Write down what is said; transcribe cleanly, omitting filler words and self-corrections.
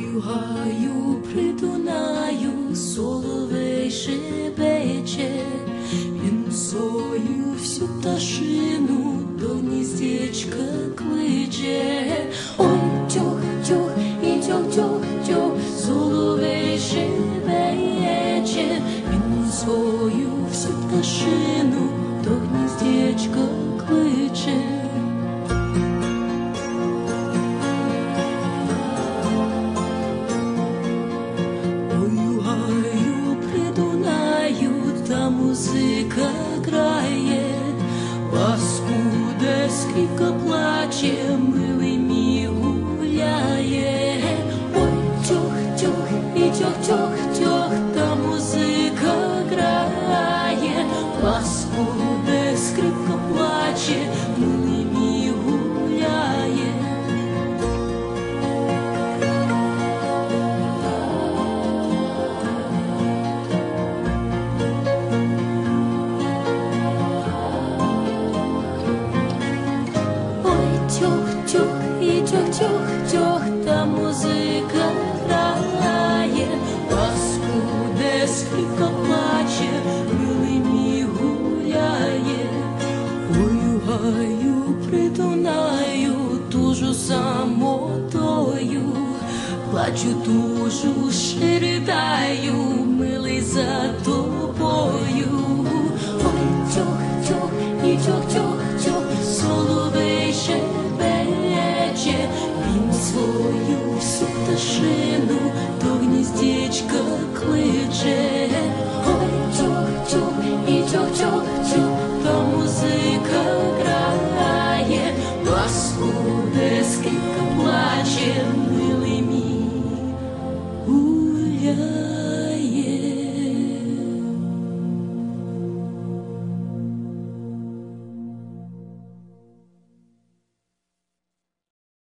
Ой, у гаю при Дунаю соловей шепече, він свою всю пташину до гніздечка кличе. Ой, тьох-тьох і тьох-тьох-тьох, соловей шепече, він свою всю пташину до гніздечка кличе. Музика грає, паскуде скрипка плаче, милий мій гуляє. Ой, тьох-тьох і тьох-тьох-тьох, та музика грає, паскуде скрипка плаче, милий мій гуляє. Тьох-тьох і тьох-тьох-тьох, та музика грає, паскуде скрипка плаче, милий мій гуляє. Ой, у гаю при Дунаю тужу самотою, плачу, тужу, ще ридаю, милий, за тобою. Ой, тьох-тьох і тьох-тьох-тьох, соловей шепече, він свою всю пташину до гніздечка кличе. Ой, тьох-тьох і тьох-тьох-тьох,